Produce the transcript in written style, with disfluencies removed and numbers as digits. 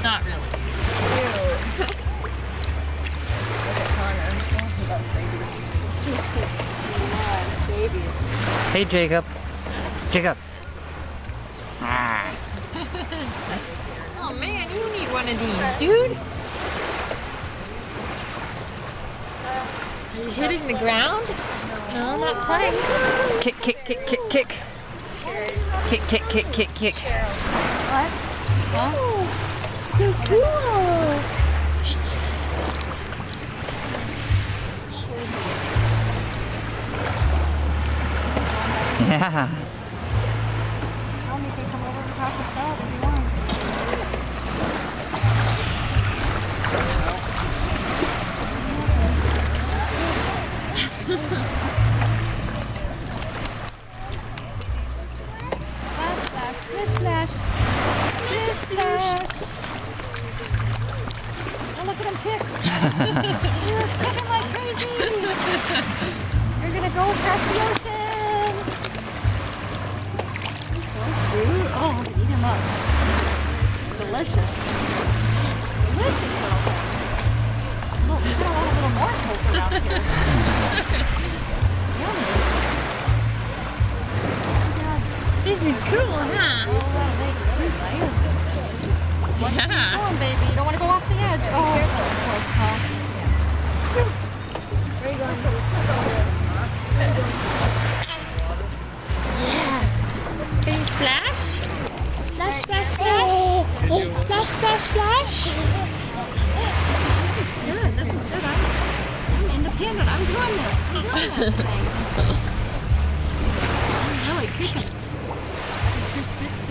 Not really. Look at Connor. Oh, he loves babies. He loves babies. Hey, Jacob. Jacob. Oh man, you need one of these, dude. Are you hitting the ground? No, not quite. Kick, kick, kick, kick, kick. Kick, kick, kick, kick, kick. What? Huh? You're cool. Yeah. Mommy can come over and talk us out if he wants. Splash, splash, splish, splash. Oh, look at him kick. You're kicking like crazy. You're going to go across the ocean. He's so cute. Oh, eat him up. Delicious. Delicious little thing. Look, we've got a lot of little morsels around here. Yummy. This is cool, huh? Oh, that'll make good lights. What are you doing, baby? You don't want to go off the edge. Oh, that was close, huh? Where are you going? Yeah. Can you splash? Splash, splash, splash. Splash, splash, splash. This is good. This is good. I'm independent. I'm doing this. I'm doing this thing. I'm really kicking.